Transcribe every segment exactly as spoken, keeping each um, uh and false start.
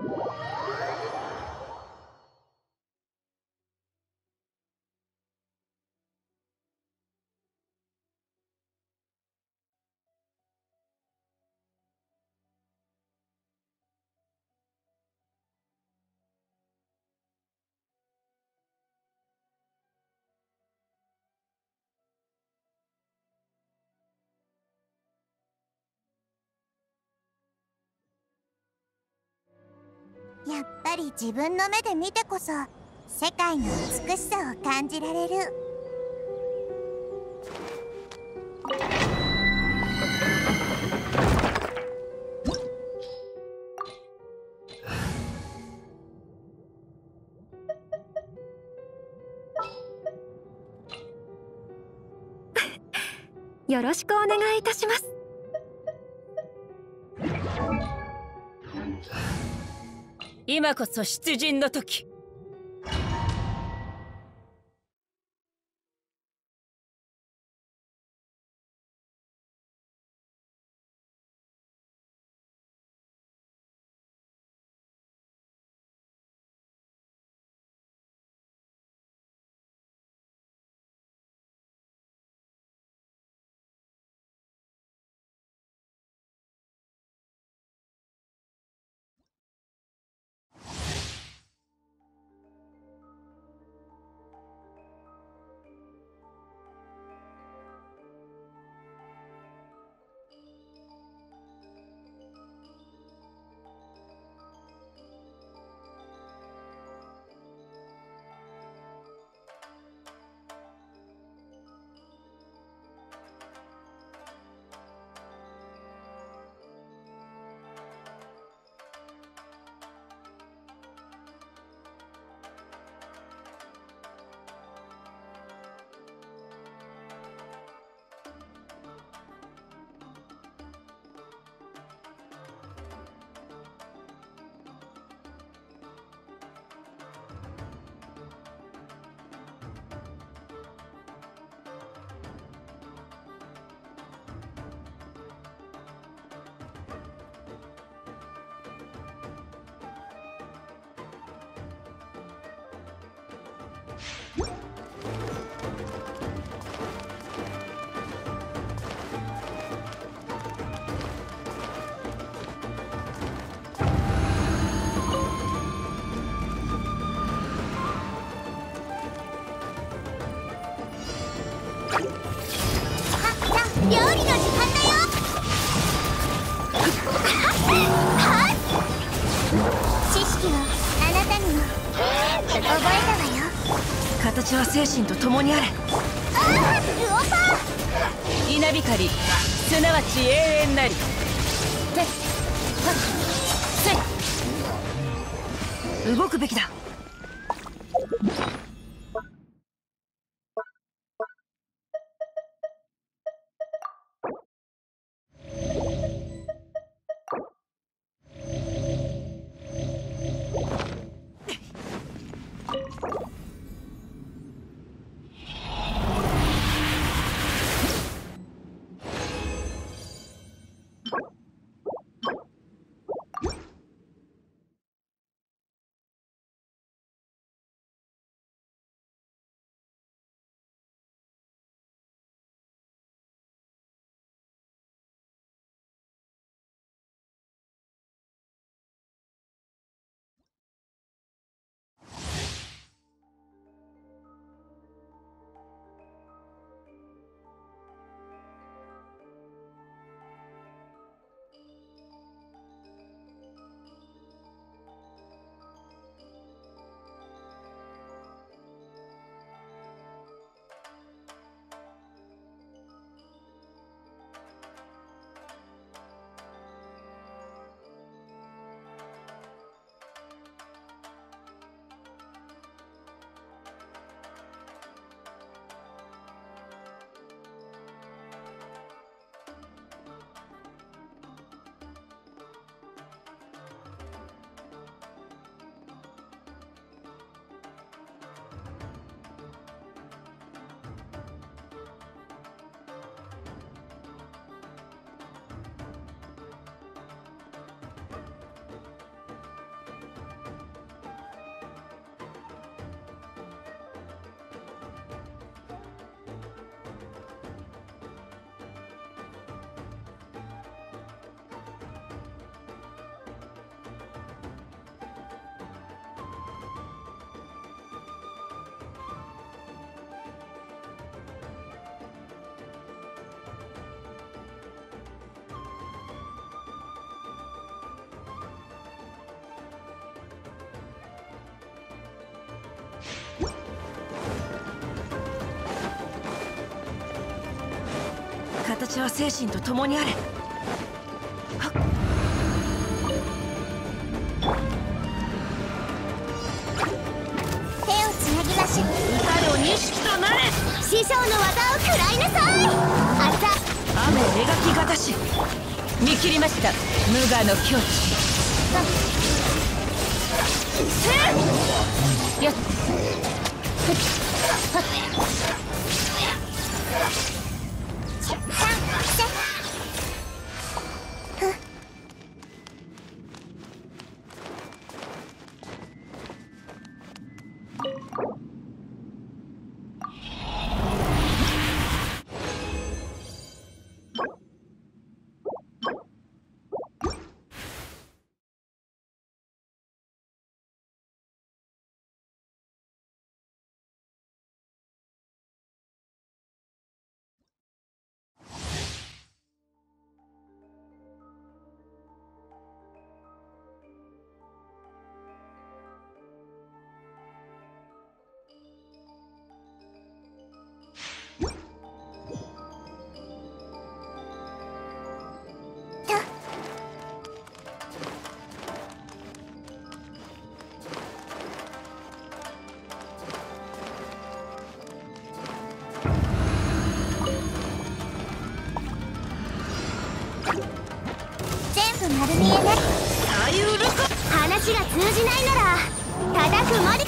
やっぱり自分の目で見てこそ世界の美しさを感じられる。 よろしくお願いいたします。 今こそ出陣の時。 料理の時間だよ。知識をあなたにも覚えたわよ。 形は精神と共にあれ。 ああ、ルオパー。 稲光すなわち永遠なり。てっはっせっ動くべきだ。 形は精神と共にあれ。はっ。 手をつなぎましょう。 歌よ錦となれ。 師匠の技を食らいなさい。あざ雨描きがたし。 見切りました。無我の境地。せよっ。 全部丸見えね。 さゆるか。 話が通じないなら叩くまで。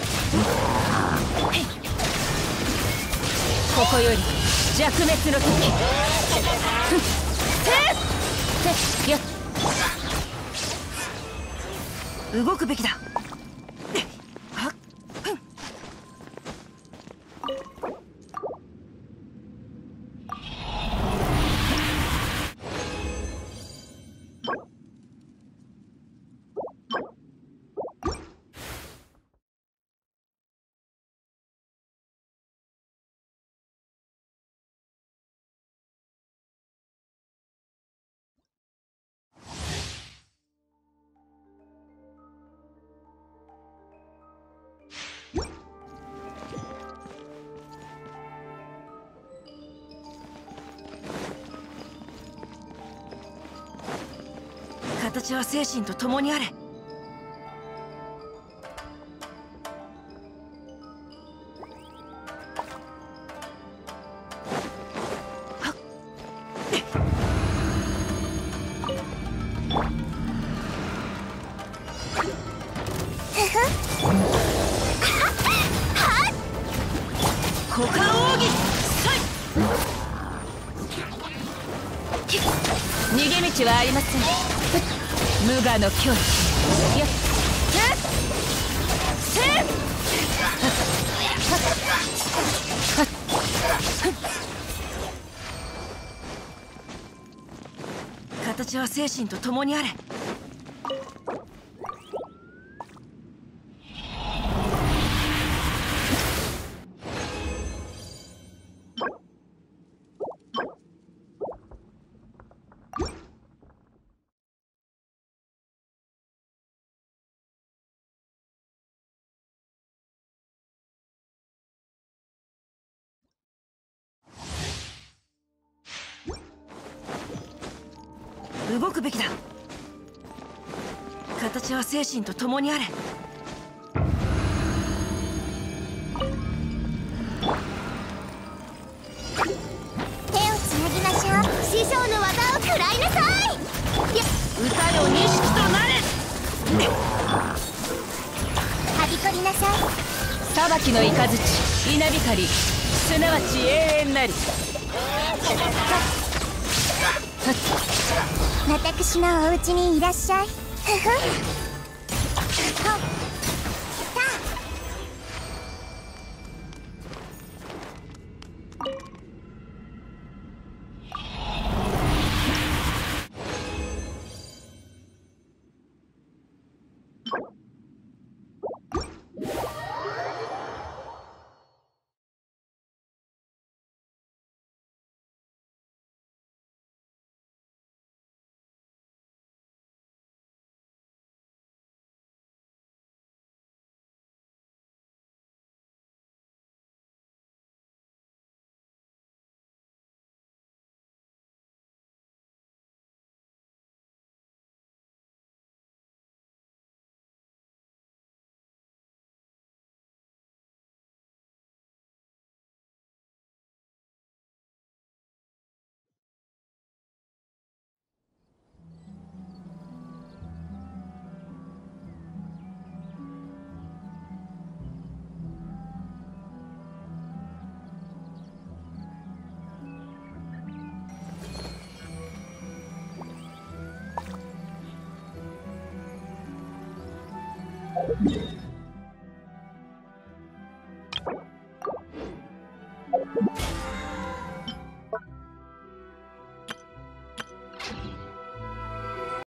ここより弱滅の時。せよっ。 動くべきだ。はっ。形は精神と共にあれ。はっ。股間奥義。 逃げ道はありません。無我の境地。よっ。せっ。 形は精神と共にあれ。動くべきだ。形は精神と共にあれ。 手をつなぎましょう。師匠の技を食らいなさい。 歌よ錦となれ。 はびこりなさい。 裁きの雷稲光、すなわち永遠なり。 私のお家にいらっしゃい。ふふ。ほっ。